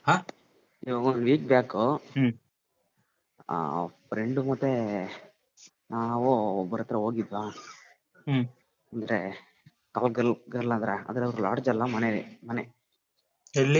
ಹಾ ಇವಾಗ 1 weak back ಹ್ಮ್ friend ಮತ್ತೆ ನಾವು ಒಬ್ಬರ ಹತ್ರ ಹೋಗಿದ್ವಾ, ಹ್ಮ್ ಅಂದ್ರೆ ಕಾಲ್ ಗರ್ಲ್ ಅದ್ರ ಅವ್ರ ಲಾಡ್ಜ್ ಅಲ್ಲ, ಮನೆ ಎಲ್ಲಿ?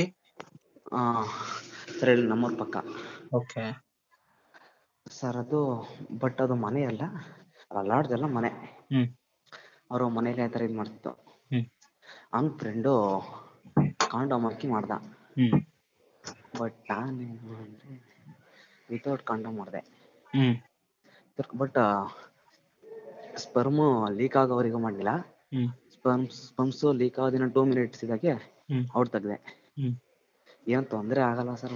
ಸರ್ ಇಲ್ಲಿ ನಮ್ಮೂರ ಪಕ್ಕ ಓಕೆ. ಸರ್. ಬಟ್ ಅದು ಮನೆ ಅಲ್ಲ, ಲಾಡ್ಜ್ ಅಲ್ಲ, ಮನೆ. ಹ್ಮ್ ಅವರು ಮನೇಲಿ ಆ ಥರ ಇದು ಮಾಡ್ತಿತ್ತು. ಹ್ಮ್ ಹಂಗೆ ಫ್ರೆಂಡು ಕಾಂಡೋಮ್ ಹಾಕಿ ಮಾಡ್ದ. ಹ್ಮ್ ಬಟ್ ನಾನೇನು ಅಂದರೆ ವಿತೌಟ್ ಕಾಂಡೋಮ್ ಮಾಡಿದೆ. ಹ್ಮ್ ಬಟ್ ಸ್ಪರ್ಮು ಲೀಕ್ ಆಗೋವರೆಗೂ ಮಾಡಲಿಲ್ಲ. ಹ್ಮ್ ಸ್ಪಮ್ಸು ಲೀಕ್ ಆಗೋದಿನ 2 ಮಿನಿಟ್ಸ್ ಇದ್ದಾಗೆ ಹ್ಮ್ ಔಟ್ ತೆಗ್ದೆ. ಹ್ಮ್ ಏನು ತೊಂದರೆ ಆಗಲ್ಲ ಸರ್.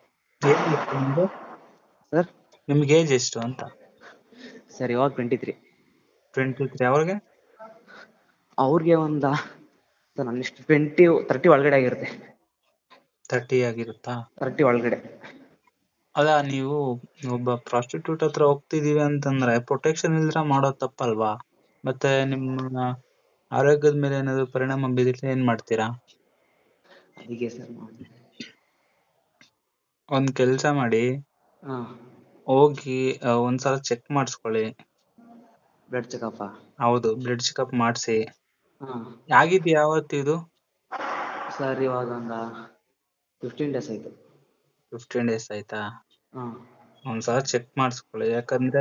ಸರ್ ನಿಮ್ಗೆ ಏಜ್ ಎಷ್ಟು ಅಂತ? ಸರ್ ಇವಾಗ 23. 23. ಅವ್ರಿಗೆ? ಅವ್ರಿಗೆ ಸರ್ ನನ್ನಿಷ್ಟು 30 ಒಳಗಡೆ ಆಗಿರುತ್ತೆ. 30 ಆಗಿರುತ್ತಾ? 30 ಒಳಗಡೆ. ಅಲ್ಲ, ನೀವು ಒಬ್ಬ ಪ್ರಾಸ್ಟಿಟ್ಯೂಟ್ ಹತ್ರ ಹೋಗ್ತಿದೀವಿ ಅಂತಂದ್ರೆ ಪ್ರೊಟೆಕ್ಷನ್ ಇಲ್ದ್ರ ಮಾಡೋದ್ ತಪ್ಪಲ್ವಾ? ಮತ್ತೆ ನಿಮ್ಮ ಆರೋಗ್ಯದ ಮೇಲೆ ಏನಾದ್ರು ಪರಿಣಾಮ ಬೀರಿದ್ರೆ ಏನ್ ಮಾಡ್ತೀರಾ? ಅದಕ್ಕೆ ಸರ್ ಒಂದ್ ಕೆಲ್ಸ ಮಾಡಿ, ಹೋಗಿ ಒಂದ್ಸಲ ಚೆಕ್ ಮಾಡಿಸ್ಕೊಳ್ಳಿ. Blood checkup? ಹೌದು, ಬ್ಲಡ್ ಚೆಕಪ್ ಮಾಡಿಸಿ. ಹಾಂ ಆಗಿದ್ದು ಯಾವತ್ತು ಇದು? ಸರ್ ಇವಾಗ 15 ಡೇಸ್ ಆಯ್ತು. 15 ಡೇಸ್ ಆಯ್ತಾ? ಹಾಂ ಒಂದ್ಸಲ ಚೆಕ್ ಮಾಡಿಸ್ಕೊಳ್ಳಿ. ಯಾಕಂದ್ರೆ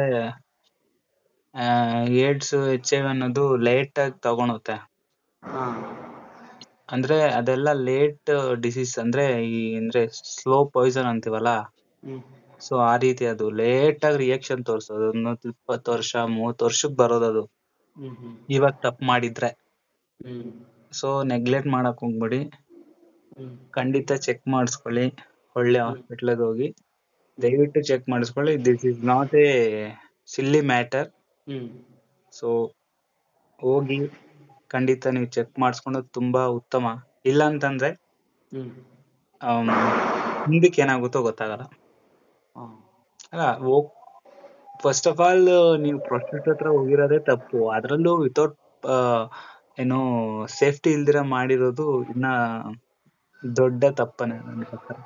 ಏಡ್ಸ್, HIV ಅನ್ನೋದು ಲೇಟ್ ಆಗಿ ತಗೊಳುತ್ತೆ. ಹಾಂ ಅಂದ್ರೆ ಅದೆಲ್ಲ ಲೇಟ್ ಡಿಸೀಸ್, ಅಂದ್ರೆ ಸ್ಲೋ ಪಾಯ್ಸನ್ ಅಂತೀವಲ್ಲ, ಸೊ ಆ ರೀತಿ ಅದು ಲೇಟ್ ಆಗಿ ರಿಯಾಕ್ಷನ್ ತೋರಿಸೋದು. 20 ವರ್ಷ 30 ವರ್ಷಕ್ಕೆ ಬರೋದದು ಇವಾಗ ತಪ್ಪು ಮಾಡಿದ್ರೆ. ಸೊ ನೆಗ್ಲೆಕ್ಟ್ ಮಾಡಕ್ ಹೋಗ್ಬೇಡಿ, ಖಂಡಿತ ಚೆಕ್ ಮಾಡಿಸ್ಕೊಳ್ಳಿ. ಒಳ್ಳೆ ಹಾಸ್ಪಿಟ್ಲಿಗೆ ಹೋಗಿ ದಯವಿಟ್ಟು ಚೆಕ್ ಮಾಡಿಸ್ಕೊಳ್ಳಿ. This is not a silly matter. So ಹೋಗಿ ಖಂಡಿತ ನೀವು ಚೆಕ್ ಮಾಡಿಸ್ಕೊಳ್ಳೋದು ತುಂಬಾ ಉತ್ತಮ. ಇಲ್ಲ ಅಂತಂದ್ರೆ ಮುಂದಕ್ಕೆ ಏನಾಗುತ್ತೋ ಗೊತ್ತಾಗಲ್ಲ. ಅಲ್ಲ, ಫಸ್ಟ್ ಆಫ್ ಆಲ್ ನೀವು ಪ್ರಾಸ್ಟಿಟ್ಯೂಟ್ ಹತ್ರ ಹೋಗಿರೋದೇ ತಪ್ಪು. ಅದ್ರಲ್ಲೂ ವಿತೌಟ್ ಏನೋ ಸೇಫ್ಟಿ ಇಲ್ದಿರ ಮಾಡಿರೋದು ಇನ್ನ ದೊಡ್ಡ ತಪ್ಪನೆ ನನ್ನ ಪ್ರಕಾರ.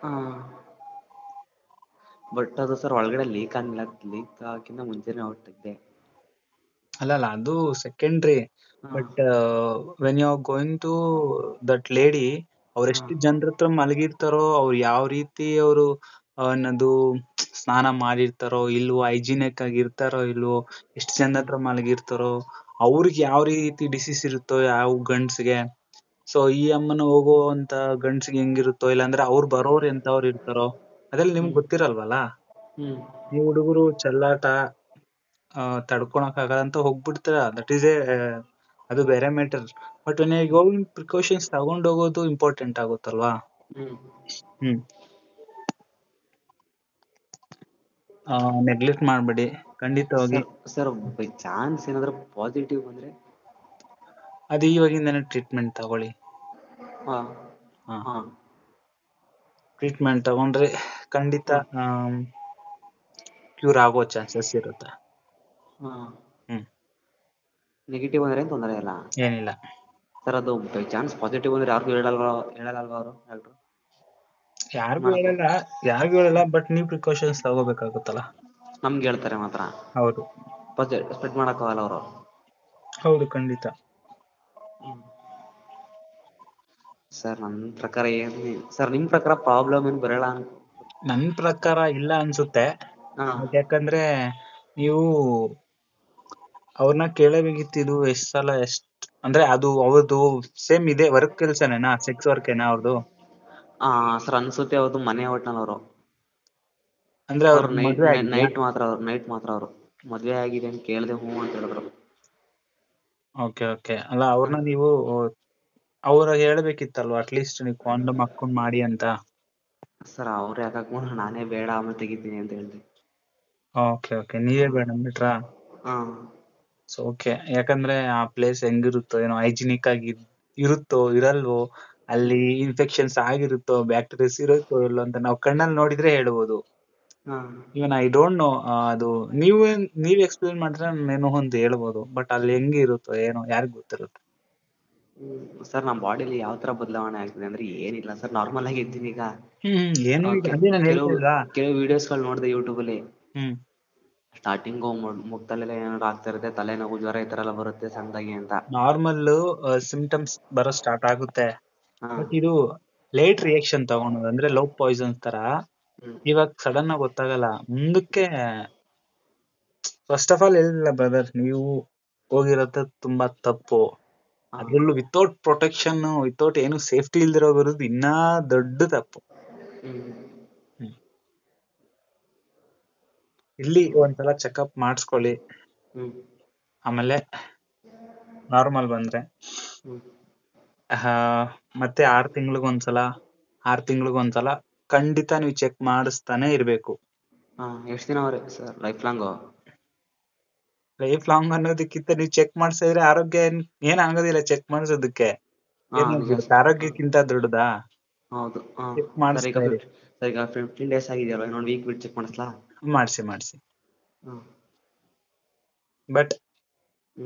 ಬಟ್ ಅದು ಸರ್ ಒಳಗಡೆ ಲೀಕ್ ಆಗಿಲ್ಲ. ಲೀಕ್ ಆಗಿನ ಮುಂಚೆನೆ ಔಟ್ ತೆಗ್ದೆ. ಅಲ್ಲ, ಅದು secondary. But when you are going to that lady, ಅವ್ರೆಷ್ಟು ಜನರ ಹತ್ರ ಮಲಗಿರ್ತಾರೋ, ಅವ್ರು ಯಾವ ರೀತಿ ಅವರು ಅನ್ನೋದು ಸ್ನಾನ ಮಾಡಿರ್ತಾರೋ ಇಲ್ವೋ, ಹೈಜಿನಿಕ್ ಆಗಿರ್ತಾರೋ ಇಲ್ವೋ, ಎಷ್ಟು ಜನದ ಹತ್ರ ಮಲಗಿರ್ತಾರೋ, ಅವ್ರಿಗೆ ಯಾವ ರೀತಿ ಡಿಸೀಸ್ ಇರುತ್ತೋ ಯಾವ ಗಂಡ್ಸ್ಗೆ, ಸೊ ಈ ಅಮ್ಮನ ಹೋಗುವಂತ ಗಂಡ್ಸ್ಗೆ ಹೆಂಗಿರುತ್ತೋ, ಇಲ್ಲಾಂದ್ರೆ ಅವ್ರು ಬರೋರು ಎಂತವ್ರು ಇರ್ತಾರೋ ಅದೆಲ್ಲ ನಿಮ್ಗೆ ಗೊತ್ತಿರಲ್ವಲ್ಲ. ನೀವು ಹುಡುಗರು ಚೆಲ್ಲಾಟ ತಡ್ಕೊಳಕ್ ಆಗಲ್ಲ ಅಂತ ಹೋಗ್ಬಿಡ್ತೀರ, ದಟ್ ಈಸ್ ಅದು ಬೇರೆ ಮ್ಯಾಟರ್. ಬಟ್ ಗೋವಿಂಗ್ ಪ್ರಿಕಾಷನ್ಸ್ ತಗೊಂಡೋಗೋದು ಇಂಪಾರ್ಟೆಂಟ್ ಆಗುತ್ತಲ್ವಾ. ನೆಗ್ಲೆಕ್ಟ್ ಮಾಡ್ಬೇಡಿ ಖಂಡಿತವಾಗಿ. ಸರ್ ಬೈ ಚಾನ್ಸ್ ಏನಾದ್ರು ಪಾಸಿಟಿವ್ ಬಂದ್ರೆ? ಅದು ಇವಾಗಿಂದನೇ ಟ್ರೀಟ್ಮೆಂಟ್ ತಗೊಳ್ಳಿ. ಟ್ರೀಟ್ಮೆಂಟ್ ತಗೊಂಡ್ರೆ ಖಂಡಿತ ಕ್ಯೂರ್ ಆಗೋ ಚಾನ್ಸಸ್ ಇರುತ್ತೆ. ನೆಗೆಟಿವ್ ಅಂದ್ರೆ ತೊಂದರೆ ಇಲ್ಲ? ಏನಿಲ್ಲ ಸರ್. ಅದು ಬೈ ಚಾನ್ಸ್ ಪಾಸಿಟಿವ್ ಅಂದ್ರೆ ಯಾರಿಗೂ ಹೇಳಲ್ವಾ ಅವರು ಡಾಕ್ಟ್ರು? ಯಾರಿಗೂ ಹೇಳಲ್ಲ. ಬಟ್ ನೀವು ಪ್ರಿಕಾಷನ್ಸ್ ತಗೋಬೇಕಾಗುತ್ತಲ್ಲ. ನಮ್ಗೆ ಹೇಳ್ತಾರೆ ಮಾತ್ರ? ಹೌದು. ಸ್ಪ್ರೆಡ್ ಮಾಡಕ್ಕಾಗಲ್ಲ ಅವರು? ಹೌದು, ಖಂಡಿತ. ಸರ್ ನನ್ನ ಪ್ರಕಾರ ಸರ್ ನಿಮ್ ಪ್ರಕಾರ ಪ್ರಾಬ್ಲಮ್ ಏನು ಬರಲ್ಲ? ನನ್ ಪ್ರಕಾರ ಇಲ್ಲ ಅನ್ಸುತ್ತೆ. ಯಾಕಂದ್ರೆ ನೀವು ಅವ್ರನ್ನ ಕೇಳಬೇಕಿತ್ತು, ಎಷ್ಟ್ ಸಲ ಅಂದ್ರೆ ಅದು ಅವ್ರದ್ದು ಸೇಮ್ ಇದೆ ವರ್ಕ್ ಕೆಲ್ಸನೇನಾ, ಸೆಕ್ಸ್ ವರ್ಕ್ ಏನಾ ಅವ್ರದ್ದು? ಸರ್ ಅನ್ಸುತ್ತೆ. ಅವ್ರದ್ದು ಮನೆ ಒಟ್ನಲ್ಲಿ ಅವರು ಅಂದ್ರೆ ಅವ್ರ ಮದ್ವೆ ಆಗಿದ್ಯಾ? ನೈಟ್ ಮಾತ್ರ ಅವರು ಮದ್ವೆ ಆಗಿದೆ ಅಂತ ಕೇಳ್ದೆ ಹ್ಞೂ ಅಂತ ಹೇಳಿದ್ರು. ಓಕೆ. ಅಲ್ಲ, ಅವ್ರನ್ನ ನೀವು ಹೇಳ್ಬೇಕಿತ್ತಲ್ವಾ, ಅಟ್ಲೀಸ್ಟ್ ನೀವು ಕಾಂಡೋಮ್ ಹಾಕೊಂಡ್ ಮಾಡಿ ಅಂತ. ಸರ್ ಅವ್ರು ಯಾಕೆ ಹಾಕೊಂಡು, ನಾನೇ ಬೇಡ ಆಮೇಲೆ ತೆಗಿತೀನಿ ಅಂತ ಹೇಳ್ದೆ. ಓಕೆ, ನೀವೇ ಬೇಡ ಅಂದ್ಬಿಟ್ರಾ? ಓಕೆ. ಯಾಕಂದ್ರೆ ಆ ಪ್ಲೇಸ್ ಹೆಂಗಿರುತ್ತೋ ಏನೋ, ಹೈಜಿನಿಕ್ ಆಗಿ ಇರುತ್ತೋ ಇರಲ್ವೋ, ಅಲ್ಲಿ ಇನ್ಫೆಕ್ಷನ್ಸ್ ಆಗಿರುತ್ತೋ, ಬ್ಯಾಕ್ಟೀರಿಯಾಸ್ ಇರುತ್ತೋ ಇಲ್ಲೋ ಅಂತ ನಾವು ಕಣ್ಣಲ್ಲಿ ನೋಡಿದ್ರೆ ಹೇಳ್ಬೋದು. Even I don't know. ಅದು ನೀವ್ ಎಕ್ಸ್ಪ್ಲೇನ್ ಮಾಡಿದ್ರೆ ಏನೋ ಒಂದು ಹೇಳ್ಬೋದು. ಬಟ್ ಅಲ್ಲಿ ಹೆಂಗಿರುತ್ತೋ ಏನೋ ಯಾರಿಗ್ ಗೊತ್ತಿರುತ್ತೆ. ಸರ್ ನಮ್ಮ ಬಾಡಿಲಿ ಯಾವ ಥರ ಬದಲಾವಣೆ ಆಗ್ತಿದೆ ಅಂದರೆ ಏನಿಲ್ಲ ಸರ್, ನಾರ್ಮಲ್ ಆಗಿ ಇದ್ದೀನಿ ಈಗ. ಏನು ಇಲ್ಲ, ಓಕೆ, ಅದೇ ನಾನು ಕೆಲವು ಹೇಳ್ತಾ ಇಲ್ವಾ. ಕೆಲವು ವಿಡಿಯೋಸ್ಗಳು ನೋಡಿದೆ ಯೂಟ್ಯೂಬಲ್ಲಿ. ಹ್ಮ್ ಸ್ಟಾರ್ಟಿಂಗು ಮುಖದಲ್ಲೆಲ್ಲ ಏನಾದ್ರು ಆಗ್ತಾ ಇರುತ್ತೆ, ತಲೆನೋವು ಜ್ವರ ಈ ಥರ ಎಲ್ಲ ಬರುತ್ತೆ ಸಣ್ಣದಾಗಿ ಅಂತ. ನಾರ್ಮಲ್ ಸಿಂಪ್ಟಮ್ಸ್ ಬರೋ ಸ್ಟಾರ್ಟ್ ಆಗುತ್ತೆ. ಹಾಂ. ಬಟ್ ಇದು ಲೇಟ್ ರಿಯಾಕ್ಷನ್ ತಗೊಳೋದು, ಅಂದ್ರೆ ಲವ್ ಪಾಯ್ಸನ್ ತರ ಹ್ಞೂ. ಇವಾಗ ಸಡನ್ ಆಗಿ ಗೊತ್ತಾಗಲ್ಲ ಮುಂದಕ್ಕೆ. ಫಸ್ಟ್ ಆಫ್ ಆಲ್ ಹೇಳಿಲ್ಲ ಬ್ರದರ್, ನೀವು ಹೋಗಿರೋದು ತುಂಬಾ ತಪ್ಪು. ಹಾಂ. ಅದ್ರಲ್ಲೂ ವಿತೌಟ್ ಪ್ರೊಟೆಕ್ಷನ್, ವಿತೌಟ್ ಏನು ಸೇಫ್ಟಿ ಇಲ್ದಿರೋ ಬರೋದು ಇನ್ನೂ ದೊಡ್ಡ ತಪ್ಪು. ಹ್ಞೂ. ಹ್ಮ್. ಇಲ್ಲಿ ಒಂದ್ಸಲ ಚೆಕಪ್ ಮಾಡಿಸ್ಕೊಳ್ಳಿ, ಹ್ಞೂ. ಆಮೇಲೆ ನಾರ್ಮಲ್ ಬಂದ್ರೆ ಹ್ಞೂ. ಮತ್ತೆ 6 ತಿಂಗಳಿಗೊಂದ್ಸಲ ಖಂಡಿತ ನೀವು ಚೆಕ್ ಮಾಡಿಸ್ತಾನೆ ಇರ್ಬೇಕು. ಹಾಂ, ಎಷ್ಟು ದಿನ sir lifelong? Lifelong ಅನ್ನೋದಕ್ಕಿಂತ ನೀವು ಚೆಕ್ ಮಾಡಿಸಿದ್ರೆ ಆರೋಗ್ಯ ಏನಾಗೋದಿಲ್ಲ. ಚೆಕ್ ಮಾಡಿಸೋದಕ್ಕೆ ಹಾಂ, ನಿಜ ಏನಾಗ್ಬಿಡುತ್ತೆ, ಸರ್. ಹಾಂ, ಆರೋಗ್ಯಕ್ಕಿಂತ ದೊಡ್ಡದಾ? ಹೌದು. ಹಾಂ. ಚೆಕ್ ಸರ್ ಮಾಡಿಸ್ತಾ ಇರಿ. ಸರ್ ಈಗ 15 ಡೇಸ್ ಆಗಿದೆಯಲ್ಲ, ಇನ್ನೊಂದು ವೀಕ್ ಬಿಟ್ಟು ಚೆಕ್ ಮಾಡಿಸ್ಲಾ? ಮಾಡಿಸಿ. ಹಾಂ. ಬಟ್ ಹ್ಞೂ.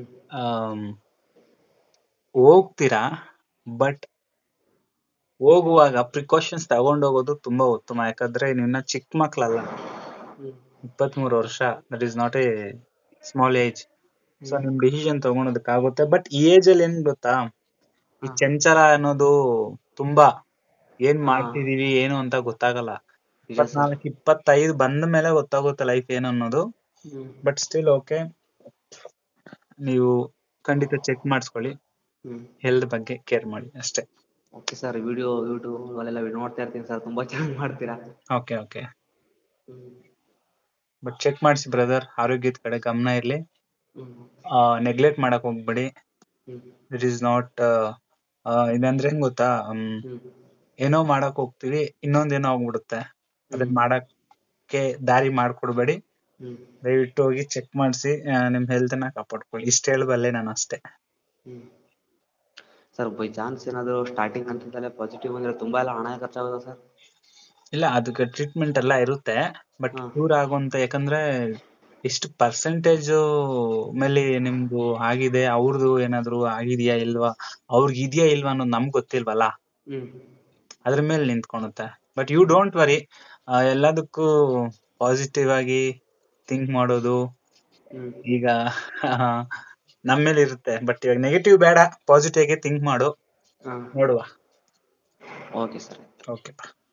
ಹೋಗ್ತೀರಾ, ಬಟ್ ಹೋಗುವಾಗ ಪ್ರಿಕಾಷನ್ಸ್ ತಗೊಂಡೋಗೋದು ತುಂಬಾ ಉತ್ತಮ. ಯಾಕಂದ್ರೆ ನೀವಿನ್ನ ಚಿಕ್ಕ ಮಕ್ಳಲ್ಲ, ಹ್ಞೂ. 23 ವರ್ಷ, that is not a small age. So ಹ್ಞೂ. ನಿಮ್ ಡಿಸಿಷನ್ ತಗೊಳೋದಕ್ಕಾಗುತ್ತೆ. ಬಟ್ ಈ ಏಜ್ ಅಲ್ಲಿ ಏನ್ ಗೊತ್ತಾ, ಈ ಹಾಂ. ಚಂಚಲ ಅನ್ನೋದು ತುಂಬಾ ಏನ್ ಹಾಂ, ಮಾಡ್ತಿದೀವಿ ಏನು ಅಂತ ಗೊತ್ತಾಗಲ್ಲ. ನಿಜ ಸರ್. 24, 25 ಬಂದ ಮೇಲೆ ಗೊತ್ತಾಗುತ್ತೆ ಲೈಫ್ ಏನು ಅನ್ನೋದು. ಹ್ಞೂ. ಬಟ್ ಸ್ಟಿಲ್ ಓಕೆ, ನೀವು ಖಂಡಿತ ಚೆಕ್ ಮಾಡಿಸ್ಕೊಳ್ಳಿ. ಹ್ಞೂ. ಹೆಲ್ತ್ ಬಗ್ಗೆ ಕೇರ್ ಮಾಡಿ ಅಷ್ಟೇ. ಓಕೆ ಸರ್, ವಿಡಿಯೋ ಯೂಟ್ಯೂಬಲ್ಲೆಲ್ಲ ನೋಡ್ತಾ ಇರ್ತೀನಿ ಸರ್, ತುಂಬ ಚೆನ್ನಾಗಿ ಮಾಡ್ತೀರಾ. ಓಕೆ. ಹ್ಞೂ. ಬಟ್ ಚೆಕ್ ಮಾಡಿಸಿ ಬ್ರದರ್, ಆರೋಗ್ಯದ ಕಡೆ ಗಮನ ಇರ್ಲಿ. ಹ್ಞೂ. ನೆಗ್ಲೆಕ್ಟ್ ಮಾಡಕ್ ಹೋಗ್ಬೇಡಿ. ಹ್ಞೂ. ಇಟ್ ಈಸ್ ನಾಟ್ ಇದಂದ್ರೆ ಹೆಂಗ್ ಗೊತ್ತಾ, ಹ್ಞೂ. ಏನೋ ಮಾಡಕ್ ಹೋಗ್ತೀವಿ, ಇನ್ನೊಂದೇನೋ ಆಗ್ಬಿಡುತ್ತೆ. ಅದನ್ನ ಹ್ಞೂ. ಮಾಡಕ್ಕೆ ದಾರಿ ಮಾಡ್ಕೊಡ್ಬೇಡಿ. ಹ್ಞೂ. ದಯವಿಟ್ಟು ಹೋಗಿ ಚೆಕ್ ಮಾಡಿಸಿ, ನಿಮ್ ಹೆಲ್ತ್ ನ ಕಾಪಾಡ್ಕೊಳ್ಳಿ. ಇಷ್ಟ ಹೇಳಬಲ್ಲೆ ನಾನು ಅಷ್ಟೇ. ಹ್ಞೂ. ಸರ್, ಬೈ ಚಾನ್ಸ್ ಏನಾದರೂ ಸ್ಟಾರ್ಟಿಂಗ್ ಹಂತದಲ್ಲೇ ಪಾಸಿಟಿವ್ ಅಂದರೆ ತುಂಬ ಎಲ್ಲ ಹಣ ಖರ್ಚಾಗೋದಾ ಸರ್? ಇಲ್ಲ, ಅದಕ್ಕೆ ಟ್ರೀಟ್ಮೆಂಟ್ ಎಲ್ಲ ಇರುತ್ತೆ. ಬಟ್ ಹಾಂ. ಕ್ಯೂರ್ ಆಗುವಂತ, ಯಾಕಂದ್ರೆ ಎಷ್ಟು ಪರ್ಸೆಂಟೇಜ್ ಮೇಲೆ ನಿಮ್ದು ಆಗಿದೆ, ಅವ್ರದ್ದು ಏನಾದ್ರು ಆಗಿದ್ಯಾ ಇಲ್ವಾ, ಅವ್ರಿಗೆ ಇದೆಯಾ ಇಲ್ವಾ ಅನ್ನೋದು ನಮ್ಗೆ ಗೊತ್ತಿಲ್ವಲ್ಲ. ಹ್ಞೂ. ಅದ್ರ ಮೇಲೆ ನಿಂತ್ಕೊಳುತ್ತೆ. ಬಟ್ ಯು ಡೋಂಟ್ ವರಿ, ಎಲ್ಲದಕ್ಕೂ ಪಾಸಿಟಿವ್ ಆಗಿ ಥಿಂಕ್ ಮಾಡೋದು ಹ್ಞೂ. ಈಗ ನಮ್ಮ ಮೇಲೆ ಇರುತ್ತೆ. ಬಟ್ ಇವಾಗ ನೆಗೆಟಿವ್ ಬೇಡ, ಪಾಸಿಟಿವ್ ಆಗಿ ಥಿಂಕ್ ಮಾಡು, ಹಾಂ. ನೋಡುವ. Okay sir. ಓಕೆ.